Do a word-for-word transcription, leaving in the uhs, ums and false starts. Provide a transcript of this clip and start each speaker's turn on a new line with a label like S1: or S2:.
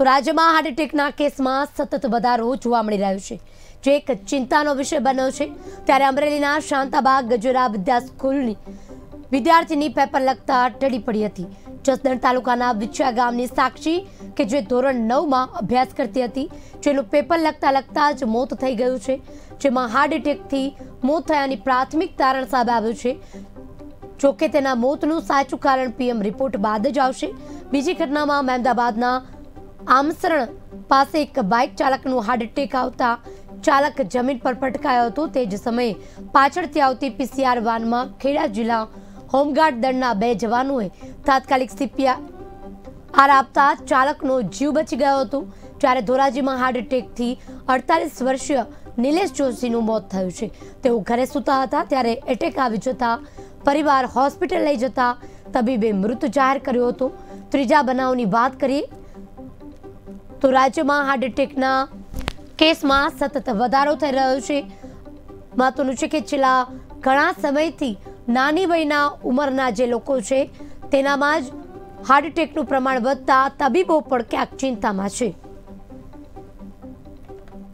S1: તો રાજ્યમાં હાર્ટ એટેકના કેસમાં સતત વધારો જોવા મળી રહ્યો છે, જે એક ચિંતાનો વિષય બન્યો છે। ત્યારે અમરેલીના શાંતાબાગ ગજોરા વિદ્યા સ્કૂલની વિદ્યાર્થીની પેપર લખતા ટળી પડી હતી। જસદણ તાલુકાના વિછિયા ગામની સાક્ષી કે જે ધોરણ નવમાં અભ્યાસ કરતી હતી, જેનું પેપર લખતા લખતા જ મોત થઈ ગયું છે, જેમાં હાર્ટ એટેકથી મોત થયાની પ્રાથમિક તારણ સામે આવ્યું છે। જોકે તેના મોતનું સાચું કારણ પીએમ રિપોર્ટ બાદ જ આવશે। બીજી ઘટનામાં મહેમદાબાદના આમસરણ પાસે એક બાઇક ચાલકનું હાર્ટ એટેક આવતા ચાલક જમીન પર પટકાયો હતો। તે જ સમયે પાછળથી આવતી પીસીઆર વાનમાં ખેડા જિલ્લા હોમગાર્ડ દળના બે જવાનોએ તાત્કાલિક સીપીઆર આપતા ચાલકનો જીવ બચી ગયો હતો। જ્યારે ધોરાજીમાં હાર્ટ એટેકથી અડતાલીસ વર્ષીય નિલેશ જોશીનું મોત થયું છે। તેઓ ઘરે સૂતા હતા ત્યારે એટેક આવી જતા પરિવાર હોસ્પિટલ લઈ જતા તબીબે મૃત જાહેર કર્યો હતો। ત્રીજા બનાવની વાત કરીએ તો રાજ્યમાં હાર્ટ એટેકના કેસમાં સતત વધારો થઈ રહ્યો છે। મહત્વનું છે કે છેલ્લા ઘણા સમયથી નાની વયના ઉંમરના જે લોકો છે તેનામાં જ હાર્ટ એટેકનું પ્રમાણ વધતા તબીબો પણ ક્યાંક ચિંતામાં છે।